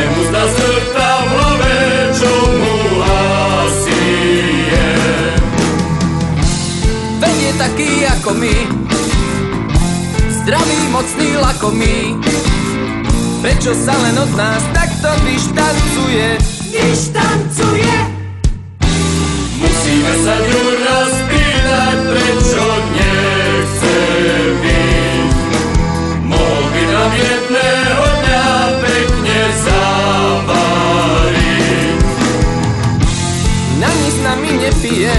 mu zdá smrta v hlave, čo mu asi je. Veď je taký ako my, zdravý, mocný, lakomý. Prečo sa len od nás takto dištancuje? Musíme sa ňu raz pýtať, prečo nechce byť. Mohol by nám jedného dňa pekne zavariť. Na nič s nami nepije,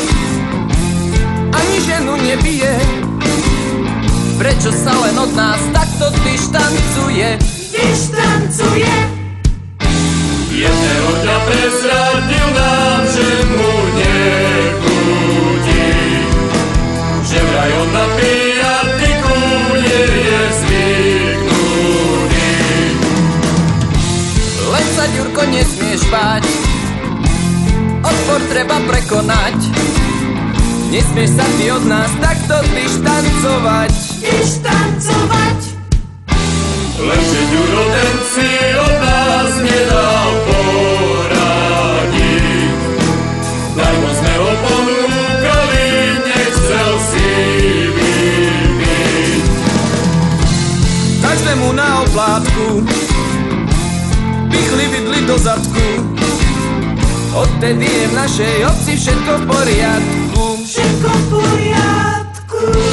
ani ženu nebije. Prečo sa len od nás takto dištancuje? Jedného dňa prezradil nám, že mu nechutí, že vraj on na pijatiku nie je zvyknutý. Len sa, Ďurko, nesmieš báť, odpor treba prekonať. Nesmieš sa ty od nás takto dištancovať. Lenže Ďuro, ten si od nás nedal poradiť. Darmo sme ho ponúkali, nechcel si vypiť. Tak sme mu na oplátku pichli vidli do zadku. Odtedy je v našej obci všetko v poriadku. Všetko v poriadku.